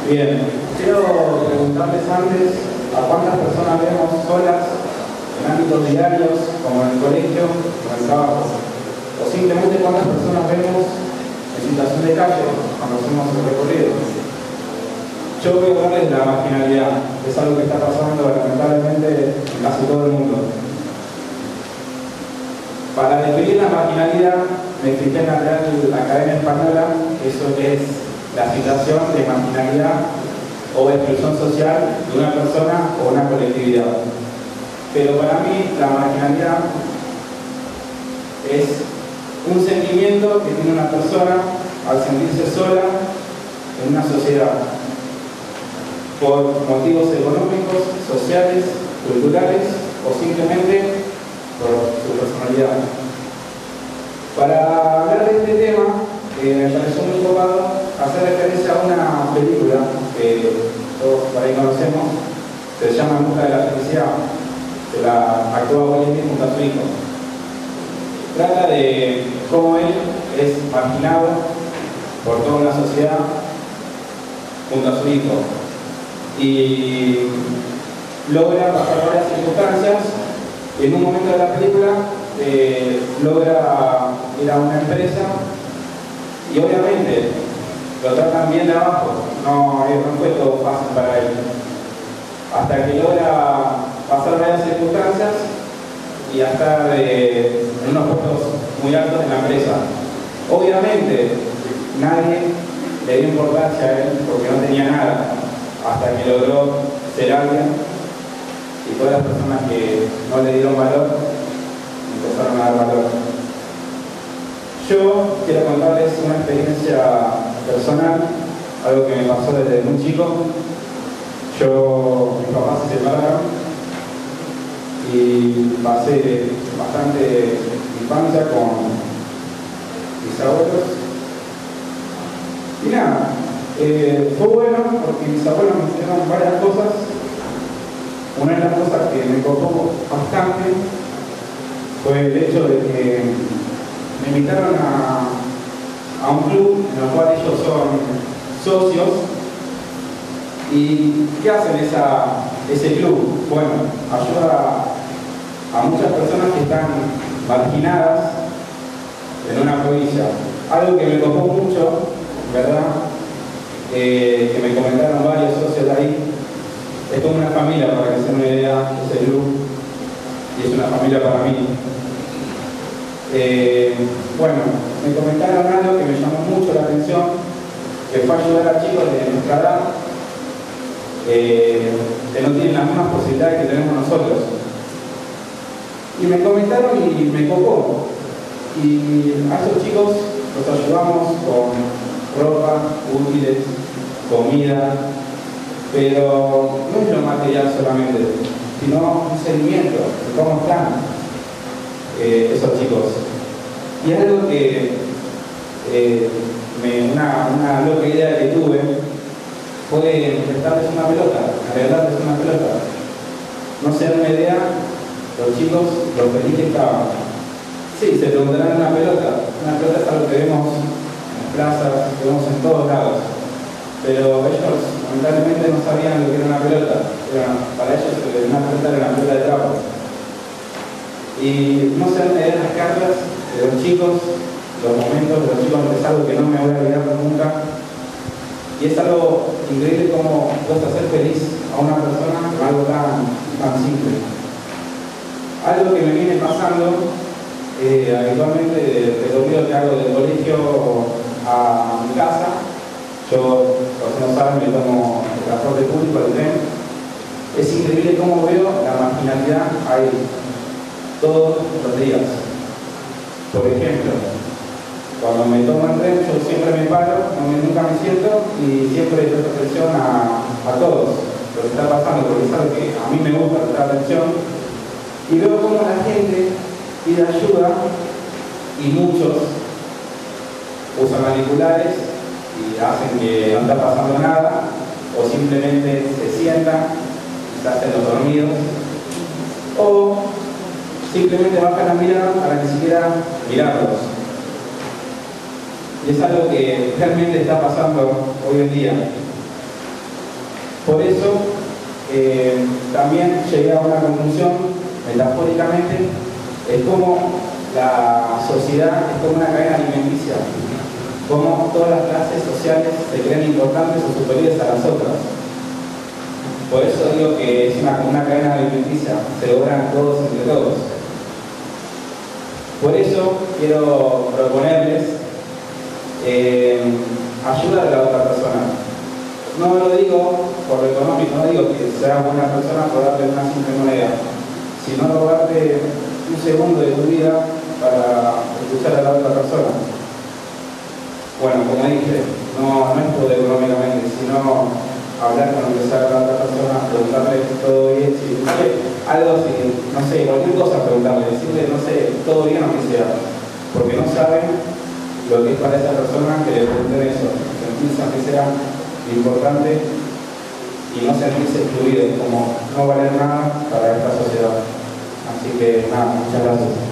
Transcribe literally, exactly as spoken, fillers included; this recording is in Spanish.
Bien, quiero preguntarles antes a cuántas personas vemos solas en ámbitos diarios, como en el colegio o en el trabajo, o simplemente cuántas personas vemos en situación de calle cuando hacemos el recorrido. Yo voy a hablarles de la marginalidad, que es algo que está pasando lamentablemente en casi todo el mundo. Para definir la marginalidad, me fijé en la Real Academia Española, eso es la situación de marginalidad o de exclusión social de una persona o una colectividad. Pero para mí la marginalidad es un sentimiento que tiene una persona al sentirse sola en una sociedad, por motivos económicos, sociales, culturales o simplemente por su personalidad. Para hablar de este tema, eh, me pareció muy copado hacer referencia a una película que todos por ahí conocemos, se llama En busca de la felicidad, que la actúa Will Smith junto a su hijo. Trata de cómo él es marginado por toda una sociedad junto a su hijo y logra pasar varias circunstancias y en un momento de la película eh, logra ir a una empresa y obviamente lo tratan bien de abajo, no, no fue todo fácil para él, hasta que logra pasar varias circunstancias y a estar eh, en unos puestos muy altos en la empresa. Obviamente nadie le dio importancia a él porque no tenía nada, hasta que logró ser alguien y todas las personas que no le dieron valor empezaron a dar valor. Yo quiero contarles una experiencia personal, algo que me pasó desde muy chico. Yo, mis papás se separaron y pasé bastante infancia con mis abuelos. Y nada, eh, fue bueno porque mis abuelos me enseñaron varias cosas. Una de las cosas que me costó bastante fue el hecho de que me invitaron a, a un club en el cual ellos son socios. ¿Y qué hacen esa, ese club? Bueno, ayuda a, a muchas personas que están marginadas en una provincia. Algo que me costó mucho, ¿verdad? Eh, que me comentaron varios socios de ahí. Es como una familia, para que se den una idea, ese club. Y es una familia para mí. Eh, bueno, me comentaron algo que me llamó mucho la atención, que fue ayudar a chicos de nuestra edad eh, que no tienen las mismas posibilidades que tenemos nosotros. Y me comentaron y me copó. Y a esos chicos los ayudamos con ropa, útiles, comida, pero no es lo material solamente, sino un sentimiento de cómo están eh, esos chicos. Y es algo que eh, me, una, una loca idea que tuve fue prestarles una pelota, regalarles una pelota. No se dan una idea, los chicos, los felices que estaban. Sí, se preguntarán una pelota. Una pelota es algo que vemos en las plazas, que vemos en todos lados. Pero ellos lamentablemente no sabían lo que era una pelota. Era, para ellos una pelota era una pelota de trapo. Y no se dan una idea las cartas de los chicos, los momentos de los chicos, es algo que no me voy a olvidar nunca. Y es algo increíble cómo puedes hacer feliz a una persona con algo tan, tan simple. Algo que me viene pasando eh, habitualmente del recorrido que hago del colegio a mi casa. Yo, los que no saben, me tomo el transporte público, el tren. Es increíble cómo veo la marginalidad ahí todos los días. Por ejemplo, cuando me tomo el tren, yo siempre me paro, no me, nunca me siento y siempre presto atención a, a todos lo que está pasando, porque es algo que a mí me gusta prestar atención. Y veo cómo la gente pide ayuda y muchos usan auriculares y hacen que no está pasando nada, o simplemente se sientan y se hacen los dormidos, o simplemente bajan la mirada para ni siquiera mirarlos. Y es algo que realmente está pasando hoy en día. Por eso, eh, también llegué a una conclusión, metafóricamente, es como la sociedad es como una cadena alimenticia, como todas las clases sociales se creen importantes o superiores a las otras. Por eso digo que es una, una cadena alimenticia, se logran todos entre todos. Por eso quiero proponerles eh, ayudar a la otra persona. No lo digo por lo económico, no digo que seas buena persona por darle una simple moneda, sino robarte un segundo de tu vida para escuchar a la otra persona. Bueno, como dije, no, no es todo económicamente, sino hablar con lo que sea la otra persona, preguntarle todo bien, si no sé, algo así, no sé, cualquier cosa preguntarle, decirle, no sé, todo bien o que sea, porque no saben lo que es para esa persona que le pregunten eso, sentirse aunque sea importante y no sentirse excluido, como no valer nada para esta sociedad. Así que nada, muchas gracias.